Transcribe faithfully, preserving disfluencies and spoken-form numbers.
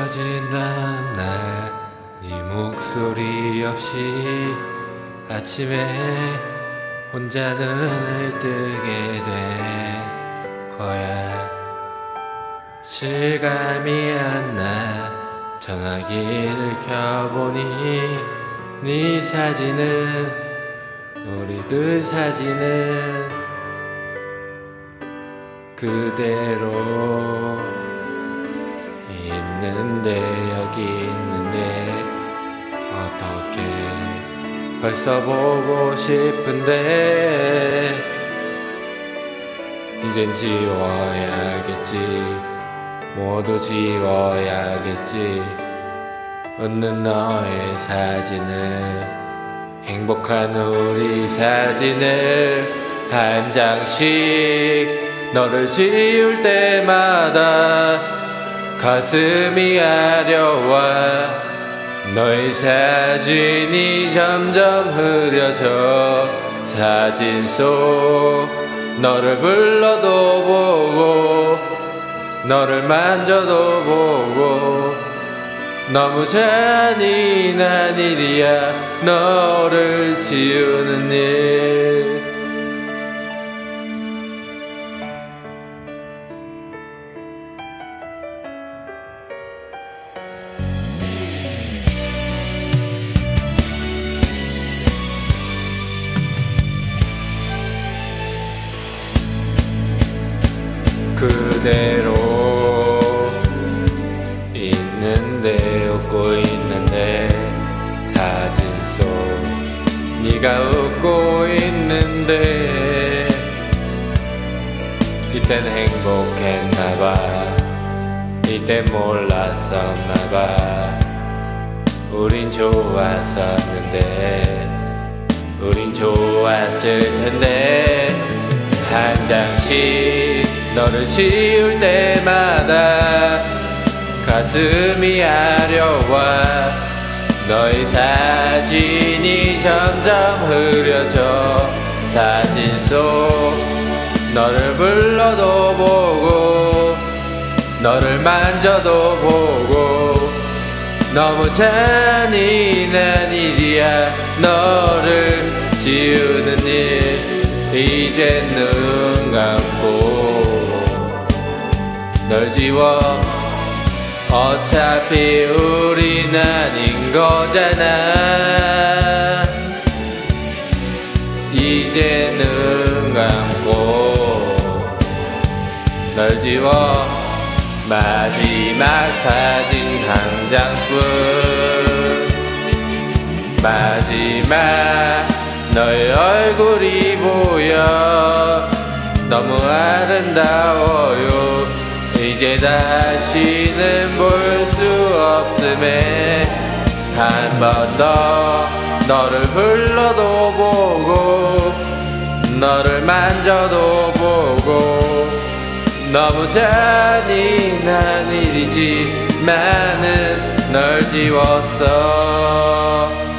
흐려진 다음날 네 목소리 없이 아침에 혼자 눈을 뜨게 된 거야. 실감이 안 나 전화기를 켜보니 네 사진은 우리들 사진은 그대로 있는데 여기 있는데 어떻게 벌써 보고 싶은데 이젠 지워야겠지. 모두 지워야겠지. 웃는 너의 사진을 행복한 우리 사진을 한 장씩 너를 지울 때마다 가슴이 아려와 너의 사진이 점점 흐려져 사진 속 너를 불러도 보고 너를 만져도 보고 너무 잔인한 일이야 너를 지우는 일. 그대로 있는데 웃고 있는데 사진 속 네가 웃고 있는데 이땐 행복했나봐. 이땐 몰랐었나봐. 우린 좋았었는데 우린 좋았을 텐데 한 장씩 너를 지울 때마다 가슴이 아려와 너의 사진이 점점 흐려져 사진 속 너를 불러도 보고 너를 만져도 보고 너무 잔인한 일이야 너를 지우는 일. 이제 눈 감고 널 지워 어차피 우린 아닌 거잖아. 이제 눈 감고 널 지워 마지막 사진 한 장뿐 마지막 너의 얼굴이 보여 너무 아름다워요. 이제 다시는 볼 수 없음에 한 번 더 너를 불러도 보고 너를 만져도 보고 너무 잔인한 일이지만은 널 지웠어.